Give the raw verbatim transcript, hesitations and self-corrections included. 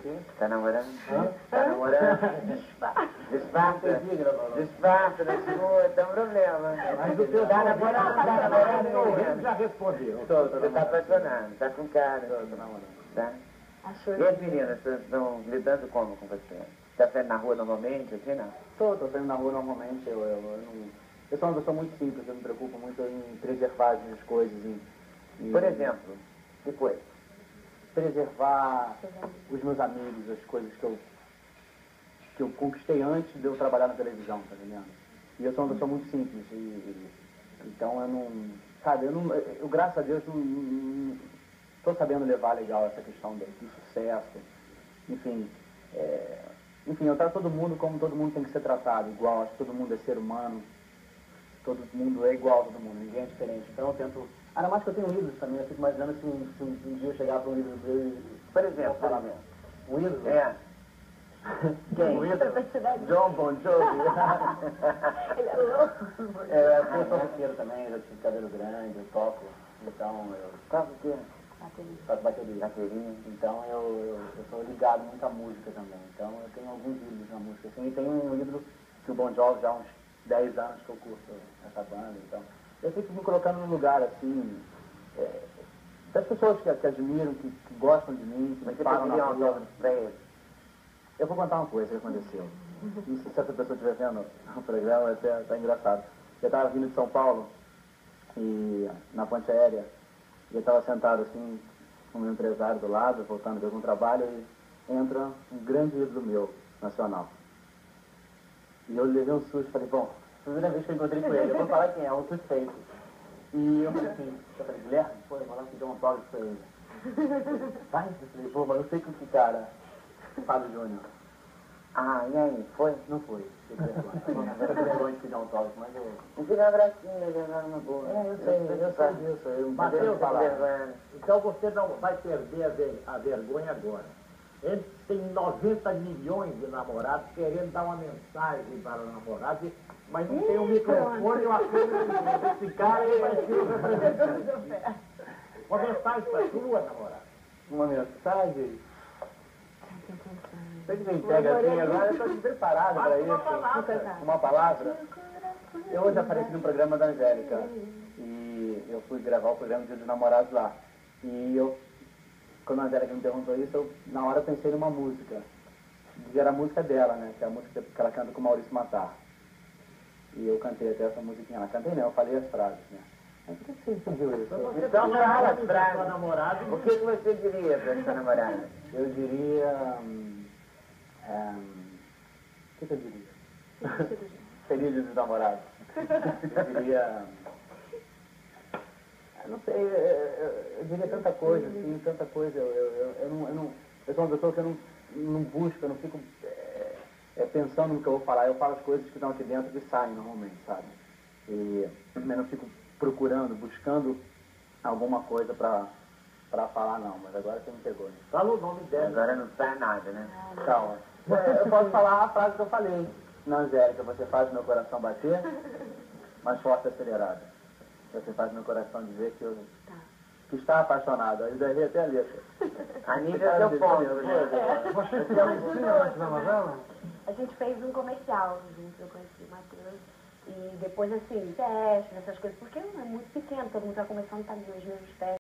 quê? Tá namorando? Hã? Tá namorando? Disfarça. Disfarça? Disfarça da sua, tem um problema. Mas o teu Tá namorando, tá namorando? já respondeu. Tô, tô, você tá apaixonado, tá com cara. Tô, tô namorando. Tá? Achou E as meninas estão lidando como com você? Tá saindo na rua normalmente, assim, não? Tô, tô saindo na rua normalmente, eu, eu, eu não... Eu sou uma pessoa muito simples, eu me preocupo muito em preservar as minhas coisas, em... em Por exemplo, depois. preservar os meus amigos, as coisas que eu, que eu conquistei antes de eu trabalhar na televisão, tá entendendo? E eu sou uma pessoa muito simples, e, e, então eu não, sabe, eu, não, eu graças a Deus não estou sabendo levar legal essa questão do, do sucesso, enfim, é, enfim, eu trato todo mundo como todo mundo tem que ser tratado, igual, acho que todo mundo é ser humano, todo mundo é igual a todo mundo, ninguém é diferente, então eu tento... Ainda mais que eu tenho ídolos também, eu fico imaginando se um, se um, se um dia eu chegar para um ídolo dele, Por exemplo, por exemplo, um ídolo? É. Quem? Um ídolo? John Bon Jovi. Ele é louco. É, eu sou roqueiro também, eu tive cabelo grande, eu toco, então eu Toca o quê? Bateria. faço bateria. Bateria. Então eu, eu, eu sou ligado muito à música também, então eu tenho alguns ídolos na música, assim, e tem um ídolo que o Bon Jovi já há uns dez anos que eu curto essa banda, então eu fico me colocando num lugar assim, é, das pessoas que, que admiram, que, que gostam de mim, que me Mas você falam pediria na um rua. autógrafo pra ele? Eu vou contar uma coisa que aconteceu. E se essa pessoa estiver vendo o programa, até tá engraçado. Eu estava vindo de São Paulo, e na ponte aérea, e eu estava sentado assim, com um empresário do lado, voltando de algum trabalho, e entra um grande ídolo meu, nacional. E eu levei um susto e falei, bom, primeira vez que eu encontrei com ele, eu vou falar quem é, um suspeito. E eu falei assim, eu falei, Guilherme, pô, eu vou lá pedir um autógrafo pra ele. Vai? Eu falei, pô, mas eu sei que o cara, Fábio Júnior. Ah, e aí? Foi? Não foi, eu vergonha. Eu tenho vergonha de pedir um autógrafo, mas eu... Não fica um abracinho, levar numa boa. É, eu sei, eu sei disso. Eu Bateu Mateus, falar. Então você não vai perder a, ver- a vergonha agora. Ele tem noventa milhões de namorados querendo dar uma mensagem para o namorado, mas não tem um microfone e uma câmera. Esse cara aí vai ser o representante. Uma mensagem para a sua namorada. uma mensagem. Você que me pega assim agora, eu estou preparado para Faz isso. uma palavra. Uma palavra? Eu hoje apareci no programa da Angélica e eu fui gravar o programa Dia dos Namorados lá. E eu, quando a Angélica me perguntou isso, eu na hora pensei numa música. E era a música dela, né? Que é a música que ela canta com o Maurício Matar. E eu cantei até essa musiquinha lá. Cantei não, eu falei as frases, né? Mas por que você entendeu isso? Você Então, fala fala, para frase. sua namorada. O que, que você diria pra sua namorada? Eu diria... hum, hum, o que, que eu diria? Feliz Dia dos Namorados. Eu diria... Eu não sei, eu, eu, eu diria tanta coisa, assim, tanta coisa. Eu, eu, eu, eu, não, eu, não, eu sou uma pessoa que eu não, não busco, eu não fico é, é, pensando no que eu vou falar. Eu falo as coisas que estão aqui dentro que saem normalmente, sabe? E eu não fico procurando, buscando alguma coisa pra, pra falar, não. Mas agora você me pegou, né? Fala o nome dela. Agora não sai nada, né? Calma. É, eu posso falar a frase que eu falei. Não, Angélica, você faz meu coração bater, mais forte e acelerado. Você faz meu coração dizer que eu que está apaixonado. Aí daí até a letra. A nível é seu ponto, né? Você quer um pouquinho antes da novela? A gente fez um comercial juntos, eu conheci o Matheus. E depois, assim, testes, essas coisas, porque é muito pequeno, todo mundo está começando a estar nos mesmos testes.